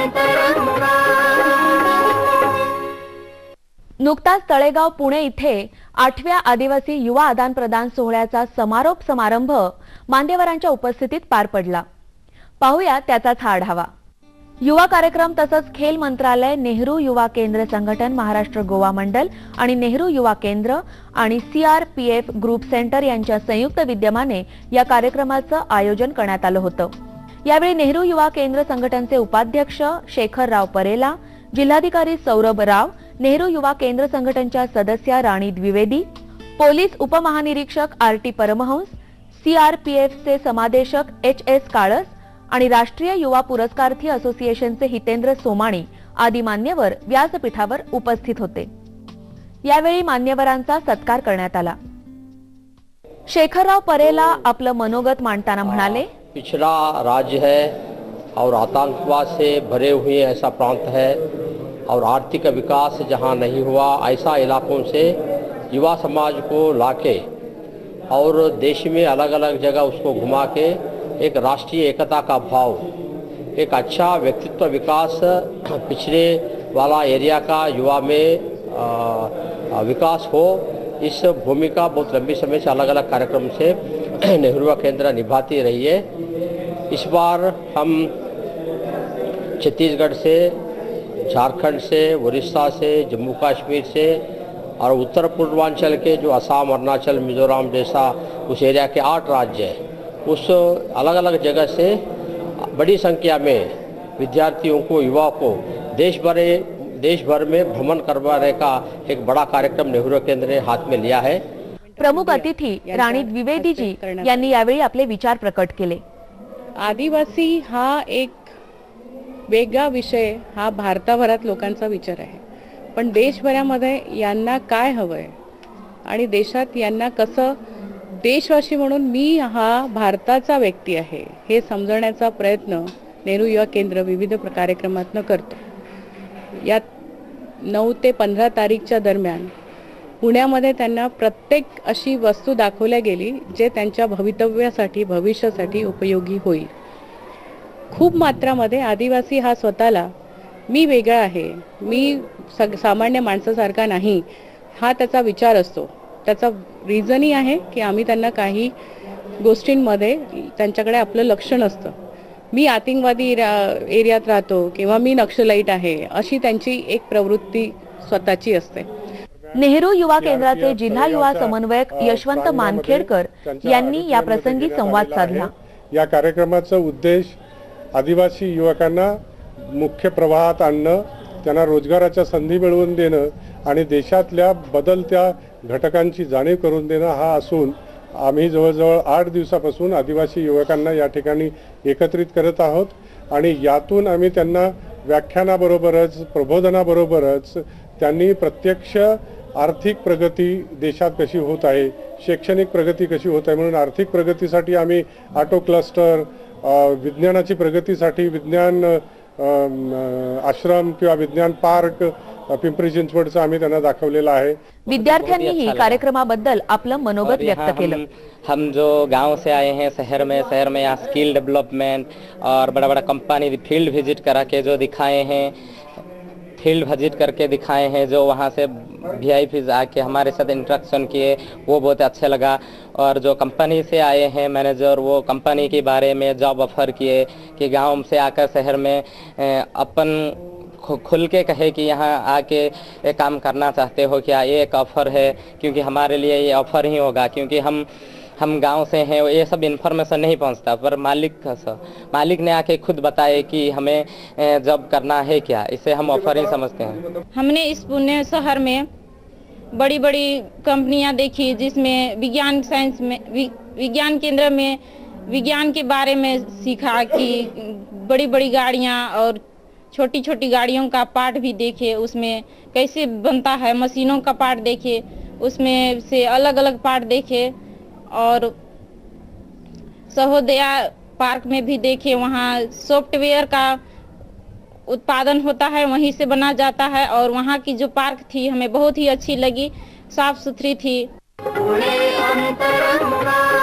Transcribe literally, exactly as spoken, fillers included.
नुकताच तळेगाव पुणे इथे आठव्या आदिवासी युवा आदान प्रदान सोहळ्याचा समारोप समारंभ मान्यवरांच्या उपस्थितीत पार पडला। पाहूया त्याचाच हा आढावा। युवा कार्यक्रम तसंच खेल मंत्रालय, नेहरू युवा केंद्र संघटन, महाराष्ट्र गोवा मंडल आणि नेहरू युवा केंद्र आणि सीआरपीएफ ग्रुप सेंटर यांच्या संयुक्त विद्यमाने या कार्यक्रमाचं आयोजन करण्यात आलं होतं। यावेळी नेहरू युवा केंद्र संघटनचे उपाध्यक्ष शेखरराव परेला, जिल्हाधिकारी सौरभ राव, नेहरू युवा केंद्र संघटनच्या सदस्या राणी द्विवेदी, पोलीस उपमहानिरीक्षक आर टी परमहंस, सीआरपीएफचे समादेशक एच एस काळस आणि राष्ट्रीय युवा पुरस्कार्थी असोसिएशनचे हितेंद्र सोमाणी आदी मान्यवर व्यासपीठावर उपस्थित होते। यावेळी मान्यवरांचा सत्कार करण्यात आला। शेखरराव परेला आपलं मनोगत मांडताना म्हणाले, पिछड़ा राज्य है और आतंकवाद से भरे हुए ऐसा प्रांत है और आर्थिक विकास जहां नहीं हुआ ऐसा इलाकों से युवा समाज को लाके और देश में अलग अलग जगह उसको घुमा के एक राष्ट्रीय एकता का भाव, एक अच्छा व्यक्तित्व विकास, पिछड़े वाला एरिया का युवा में आ, विकास हो, इस भूमिका बहुत लंबी समय से अलग अलग कार्यक्रम से नेहरू युवा केंद्र निभाती रही है। इस बार हम छत्तीसगढ़ से, झारखंड से, उड़ीसा से, जम्मू कश्मीर से और उत्तर पूर्वांचल के जो असम, अरुणाचल, मिजोरम जैसा उस एरिया के आठ राज्य हैं, उस अलग अलग जगह से बड़ी संख्या में विद्यार्थियों को, युवाओं को देश भर देश भर में भ्रमण करवाने का एक बड़ा कार्यक्रम नेहरू केंद्र ने हाथ में लिया है। प्रमुख अतिथी राणी द्विवेदी जी यांनी यावेळी आपले विचार प्रकट केले। आदिवासी हा एक वेगळा विषय हा भारताभरात लोकांचा विचार आहे, पण देशभरामध्ये यांना काय हवंय आणि देशात यांना कसं, देशवासी म्हणून मी हा भारताचा व्यक्ती आहे हे समजण्याचा प्रयत्न नेहरू युवा केंद्र विविध कार्यक्रमातून करतो। यात नऊ ते पंधरा तारीखच्या दरम्यान पुण्यामध्ये त्यांना प्रत्येक अशी वस्तू दाखवल्या गेली जे त्यांच्या भवितव्यासाठी, भविष्यासाठी उपयोगी होईल। खूप मात्रामध्ये आदिवासी हा स्वतःला मी वेगळा आहे, मी सामान्य माणसासारखा नाही हा त्याचा विचार असतो। त्याचा रिझनही आहे की आम्ही त्यांना काही गोष्टींमध्ये त्यांच्याकडे आपलं लक्ष नसतं। मी आतंकवादी एरियात राहतो किंवा मी नक्षलाईट आहे अशी त्यांची एक प्रवृत्ती स्वतःची असते। नेहरू युवा केंद्राचे जिल्हा युवा समन्वयक यशवंत मानखेडकर यांनी या प्रसंगी संवाद साधला। या कार्यक्रमाचा उद्देश आदिवासी युवकांना मुख्य प्रवाहात आणणं, त्यांना रोजगाराच्या संधी मिळवून देणं आणि देशातल्या बदलत्या घटकांची जाणीव करून देणं हा असून आम्ही जवळजवळ आठ दिवसापासून आदिवासी युवकांना या ठिकाणी एकत्रित करत आहोत आणि यातून आम्ही त्यांना व्याख्यानाबरोबरच, प्रबोधनाबरोबरच त्यांनी प्रत्यक्ष आर्थिक प्रगती देशात कशी होत आहे, शैक्षणिक प्रगती कशी होत आहे, म्हणून आर्थिक प्रगतीसाठी आम्ही ऑटो क्लस्टर, विज्ञानाची प्रगतीसाठी विज्ञान आश्रम किंवा विज्ञान पार्क पिंपरी चिंचवडचं आम्ही त्यांना दाखवलेलं आहे। विद्यार्थ्यांनीही कार्यक्रमाबद्दल आपलं मनोगत व्यक्त केलं। हम, हम जो गांव से आए हैं शहर में, शहर में यहाँ स्किल डेवलपमेंट और बड़ा बड़ा कंपनी फील्ड विजिट करा के जो दिखाए हैं, फील्ड विजिट करके दिखाए हैं, जो वहाँ से वी आई पीज आके हमारे साथ इंटरेक्शन किए वो बहुत अच्छा लगा। और जो कंपनी से आए हैं मैनेजर, वो कंपनी के बारे में जॉब ऑफर किए कि गांव से आकर शहर में अपन खुल के कहे कि यहाँ आके एक काम करना चाहते हो क्या, ये एक ऑफ़र है, क्योंकि हमारे लिए ये ऑफ़र ही होगा, क्योंकि हम हम गांव से हैं, ये सब इन्फॉर्मेशन नहीं पहुंचता, पर मालिक का मालिक ने आके खुद बताए कि हमें जॉब करना है क्या, इसे हम ऑफ़र ही समझते हैं। हमने इस पुणे शहर में बड़ी बड़ी कंपनियां देखी जिसमें विज्ञान साइंस में विज्ञान केंद्र में विज्ञान के बारे में सीखा कि बड़ी बड़ी गाड़ियां और छोटी छोटी गाड़ियों का पार्ट भी देखे, उसमें कैसे बनता है, मशीनों का पार्ट देखे, उसमें से अलग अलग पार्ट देखे। और सहोदया पार्क में भी देखे, वहाँ सॉफ्टवेयर का उत्पादन होता है, वहीं से बना जाता है। और वहाँ की जो पार्क थी हमें बहुत ही अच्छी लगी, साफ सुथरी थी।